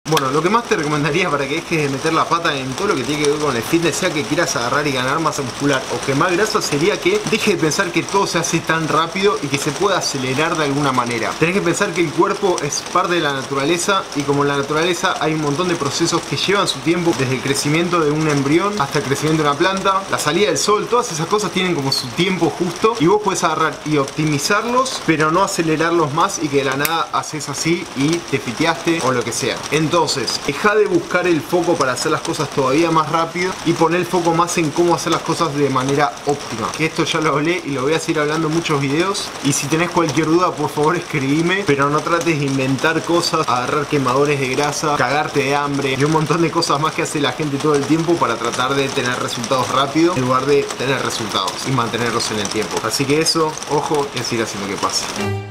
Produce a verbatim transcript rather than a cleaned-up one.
Bueno, lo que más te recomendaría para que dejes de meter la pata en todo lo que tiene que ver con el fitness, sea que quieras agarrar y ganar masa muscular o quemar grasa, sería que dejes de pensar que todo se hace tan rápido y que se puede acelerar de alguna manera. Tenés que pensar que el cuerpo es parte de la naturaleza y como en la naturaleza hay un montón de procesos que llevan su tiempo, desde el crecimiento de un embrión hasta el crecimiento de una planta, la salida del sol, todas esas cosas tienen como su tiempo justo y vos puedes agarrar y optimizarlos, pero no acelerarlos más y que de la nada haces así y te fiteaste o lo que sea. Entonces, deja de buscar el foco para hacer las cosas todavía más rápido y poner el foco más en cómo hacer las cosas de manera óptima. Que esto ya lo hablé y lo voy a seguir hablando en muchos videos, y si tenés cualquier duda por favor escribime, pero no trates de inventar cosas, agarrar quemadores de grasa, cagarte de hambre y un montón de cosas más que hace la gente todo el tiempo para tratar de tener resultados rápido en lugar de tener resultados y mantenerlos en el tiempo. Así que eso, ojo, es ir haciendo que pase.